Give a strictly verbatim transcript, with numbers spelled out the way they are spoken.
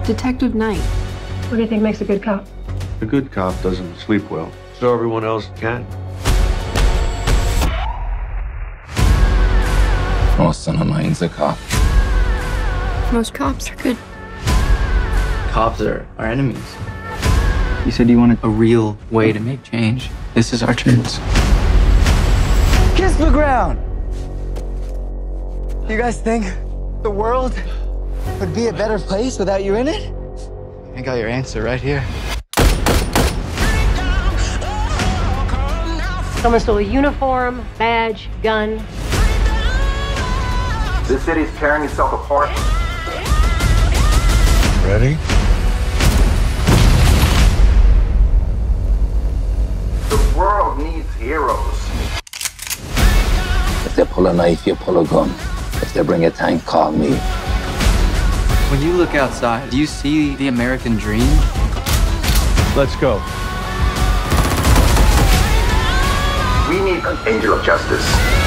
Detective Knight. What do you think makes a good cop? A good cop doesn't sleep well, so everyone else can. Most son of mine's a cop. Most cops are good. Cops are our enemies. You said you wanted a real way to make change. This is our chance. Kiss the ground! You guys think the world would be a better place without you in it? I got your answer right here. Someone stole a uniform, badge, gun. This city's tearing itself apart. Ready? The world needs heroes. If they pull a knife, you pull a gun. If they bring a tank, call me. When you look outside, do you see the American dream? Let's go. We need an angel of justice.